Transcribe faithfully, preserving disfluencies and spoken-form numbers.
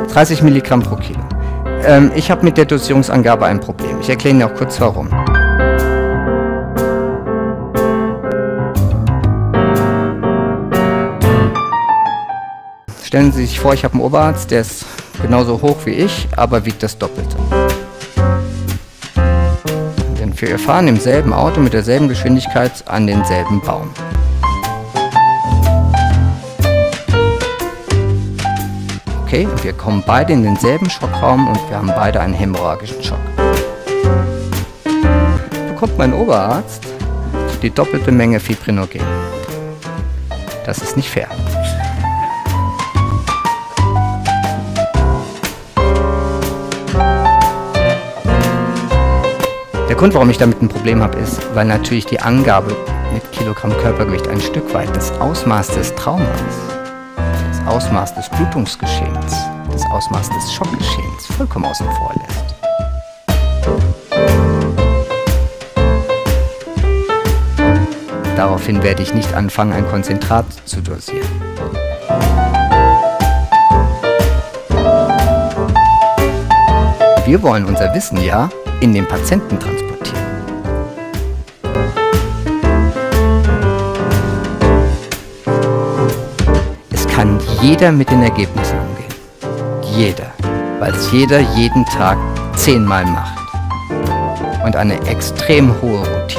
dreißig Milligramm pro Kilo. Ähm, ich habe mit der Dosierungsangabe ein Problem. Ich erkläre Ihnen auch kurz warum. Stellen Sie sich vor, ich habe einen Oberarzt, der ist genauso hoch wie ich, aber wiegt das Doppelte. Denn wir fahren im selben Auto mit derselben Geschwindigkeit an denselben Baum. Okay, und wir kommen beide in denselben Schockraum und wir haben beide einen hämorrhagischen Schock. Bekommt mein Oberarzt die doppelte Menge Fibrinogen. Das ist nicht fair. Der Grund, warum ich damit ein Problem habe, ist, weil natürlich die Angabe mit Kilogramm Körpergewicht ein Stück weit das Ausmaß des Traumas, das Ausmaß des Blutungsgeschehens, das Ausmaß des Schockgeschehens vollkommen außen vor lässt. Daraufhin werde ich nicht anfangen, ein Konzentrat zu dosieren. Wir wollen unser Wissen ja in den Patienten transportieren. Es kann jeder mit den Ergebnissen umgehen. Jeder. Weil es jeder jeden Tag zehnmal macht. Und eine extrem hohe Routine